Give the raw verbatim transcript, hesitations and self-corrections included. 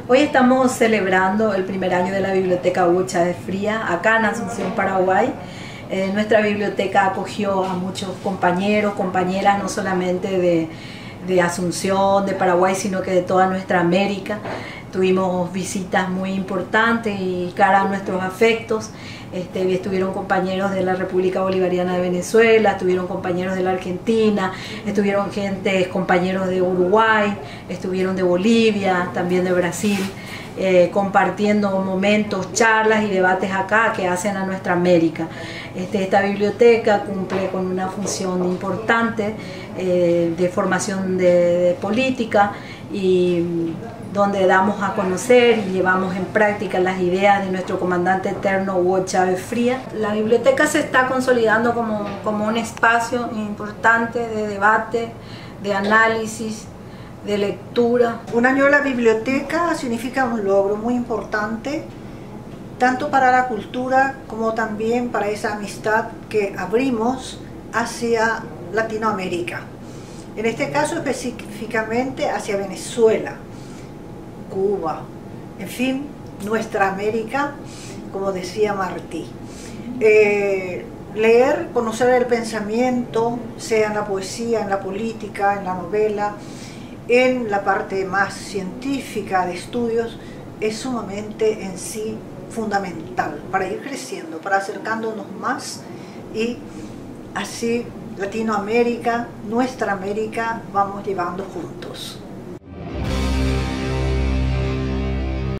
Hoy estamos celebrando el primer año de la Biblioteca Hugo Chávez Frías, acá en Asunción, Paraguay. Eh, nuestra biblioteca acogió a muchos compañeros, compañeras, no solamente de, de Asunción, de Paraguay, sino que de toda nuestra América. Tuvimos visitas muy importantes y cara a nuestros afectos. Este, estuvieron compañeros de la República Bolivariana de Venezuela, estuvieron compañeros de la Argentina, estuvieron gente, compañeros de Uruguay, estuvieron de Bolivia, también de Brasil, eh, compartiendo momentos, charlas y debates acá que hacen a nuestra América. Este, esta biblioteca cumple con una función importante eh, de formación de, de política y donde damos a conocer y llevamos en práctica las ideas de nuestro comandante eterno Hugo Chávez Frías. La biblioteca se está consolidando como, como un espacio importante de debate, de análisis, de lectura. Un año de la biblioteca significa un logro muy importante, tanto para la cultura como también para esa amistad que abrimos hacia Latinoamérica. En este caso específicamente hacia Venezuela, Cuba, en fin, nuestra América, como decía Martí. Eh, leer, conocer el pensamiento, sea en la poesía, en la política, en la novela, en la parte más científica de estudios, es sumamente en sí fundamental para ir creciendo, para acercándonos más y así Latinoamérica, nuestra América, vamos llevando juntos.